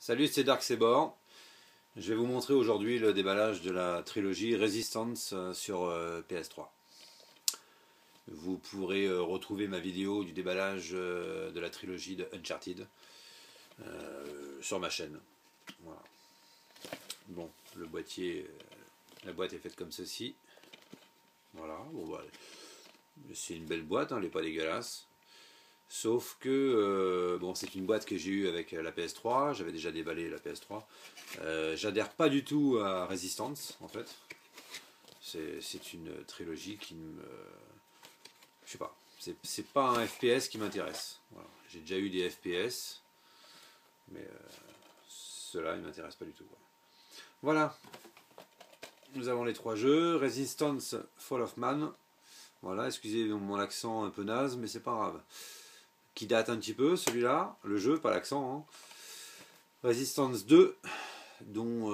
Salut, c'est Dark Sebor. Je vais vous montrer aujourd'hui le déballage de la trilogie Resistance sur PS3. Vous pourrez retrouver ma vidéo du déballage de la trilogie de Uncharted sur ma chaîne. Voilà. Bon, le boîtier, la boîte est faite comme ceci. Voilà, bon, bah, c'est une belle boîte, hein, elle n'est pas dégueulasse. Sauf que bon, c'est une boîte que j'ai eue avec la PS3, j'avais déjà déballé la PS3. J'adhère pas du tout à Resistance en fait. C'est une trilogie qui me. Je sais pas, c'est pas un FPS qui m'intéresse. Voilà. J'ai déjà eu des FPS, mais ceux-là ils m'intéressent pas du tout. Voilà. Nous avons les trois jeux. Resistance Fall of Man. Voilà, excusez mon accent un peu naze, mais c'est pas grave. Qui date un petit peu, celui-là, le jeu, pas l'accent. Hein. Resistance 2, dont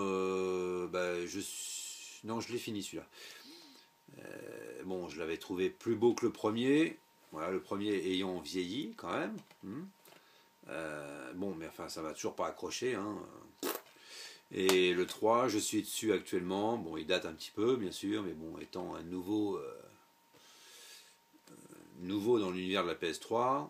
non, je l'ai fini celui-là. Bon, je l'avais trouvé plus beau que le premier. Voilà, le premier ayant vieilli quand même. Bon, mais enfin, ça va toujours pas accrocher. Hein. Et le 3, je suis dessus actuellement. Bon, il date un petit peu, bien sûr, mais bon, étant un nouveau dans l'univers de la PS3.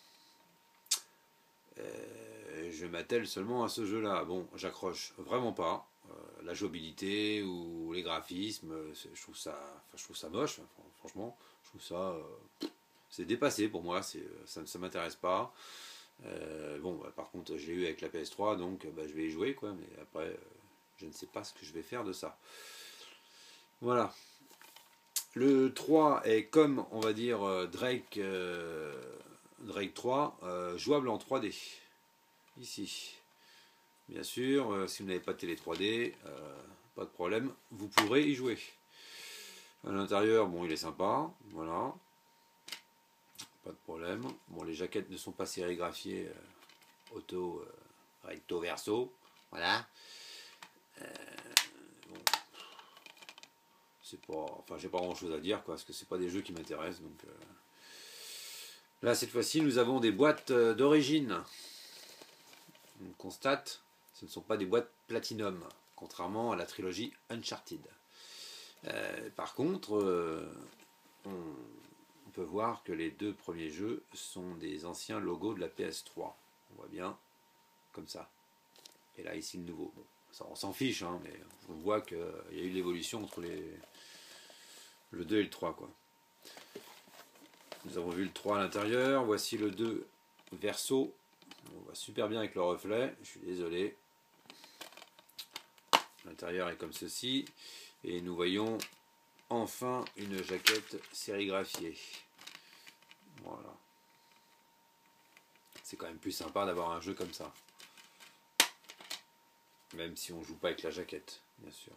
Je m'attelle seulement à ce jeu-là. Bon, j'accroche vraiment pas. La jouabilité ou les graphismes, je trouve ça moche. Franchement, je trouve ça, c'est dépassé pour moi. Ça m'intéresse pas. Bon, par contre, je l'ai eu avec la PS3, donc je vais y jouer, quoi. Mais après, je ne sais pas ce que je vais faire de ça. Voilà. Le 3 est comme, on va dire, Drake 3, jouable en 3D. Ici. Bien sûr, si vous n'avez pas de télé 3D, pas de problème, vous pourrez y jouer. À l'intérieur, bon, il est sympa, voilà. Pas de problème. Bon, les jaquettes ne sont pas sérigraphiées auto, recto verso, voilà. Bon, c'est pas, enfin, j'ai pas grand chose à dire, quoi, parce que c'est pas des jeux qui m'intéressent, donc. Là, cette fois-ci, nous avons des boîtes d'origine. On constate, ce ne sont pas des boîtes Platinum, contrairement à la trilogie Uncharted. Par contre, on peut voir que les deux premiers jeux sont des anciens logos de la PS3. On voit bien, comme ça. Et là, ici, le nouveau. Bon, ça, on s'en fiche, hein, mais on voit qu'il y a eu l'évolution entre le 2 et le 3. Quoi. Nous avons vu le 3 à l'intérieur. Voici le 2 verso. On voit super bien avec le reflet, je suis désolé. L'intérieur est comme ceci. Et nous voyons enfin une jaquette sérigraphiée. Voilà. C'est quand même plus sympa d'avoir un jeu comme ça. Même si on ne joue pas avec la jaquette, bien sûr.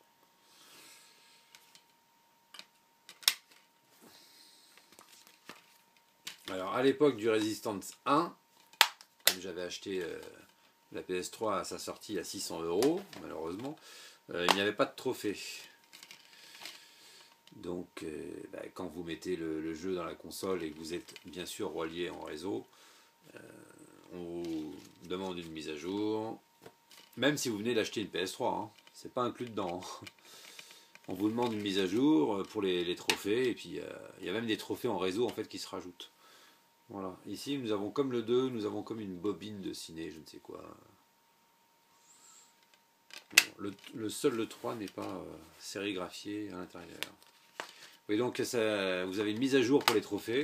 Alors à l'époque du Resistance 1, comme j'avais acheté la PS3 à sa sortie à 600 €, malheureusement, il n'y avait pas de trophée. Donc, quand vous mettez le jeu dans la console et que vous êtes bien sûr relié en réseau, on vous demande une mise à jour. Même si vous venez d'acheter une PS3, hein, c'est pas inclus dedans. Hein. On vous demande une mise à jour pour les trophées, et puis il y a même des trophées en réseau en fait qui se rajoutent. Voilà. Ici, nous avons comme le 2, nous avons comme une bobine de ciné, je ne sais quoi. Bon, le 3 n'est pas sérigraphié à l'intérieur. Oui, donc ça, vous avez une mise à jour pour les trophées.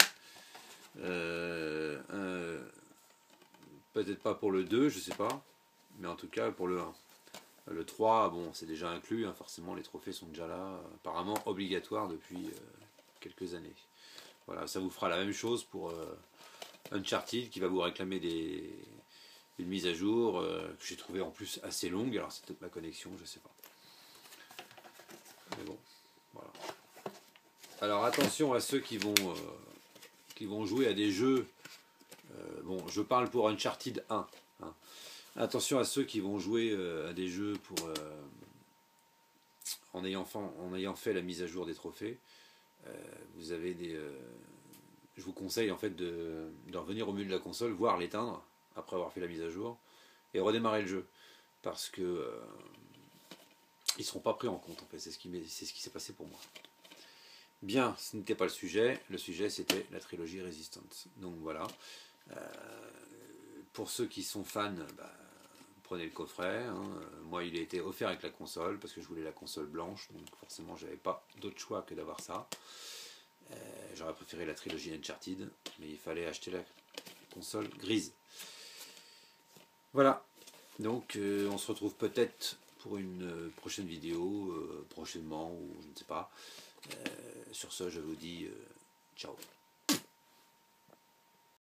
Peut-être pas pour le 2, je ne sais pas. Mais en tout cas pour le 1. Le 3, bon, c'est déjà inclus. Hein, forcément, les trophées sont déjà là. Apparemment obligatoires depuis quelques années. Voilà, ça vous fera la même chose pour Uncharted qui va vous réclamer une mise à jour que j'ai trouvé en plus assez longue. Alors c'est peut-être ma connexion, je sais pas. Mais bon, voilà. Alors attention à ceux qui vont jouer à des jeux. Bon, je parle pour Uncharted 1. Hein. Attention à ceux qui vont jouer à des jeux en ayant fait la mise à jour des trophées. Vous avez je vous conseille en fait de revenir au milieu de la console, voire l'éteindre après avoir fait la mise à jour, et redémarrer le jeu. Parce que ils ne seront pas pris en compte, en fait. C'est ce qui s'est passé pour moi. Bien, ce n'était pas le sujet. Le sujet, c'était la trilogie Resistance. Donc voilà. Pour ceux qui sont fans, prenez le coffret. Hein. Moi, il a été offert avec la console, parce que je voulais la console blanche. Donc forcément, j'avais pas d'autre choix que d'avoir ça. J'aurais préféré la trilogie Uncharted, mais il fallait acheter la console grise. Voilà. Donc on se retrouve peut-être pour une prochaine vidéo, prochainement, ou je ne sais pas. Sur ce, je vous dis ciao.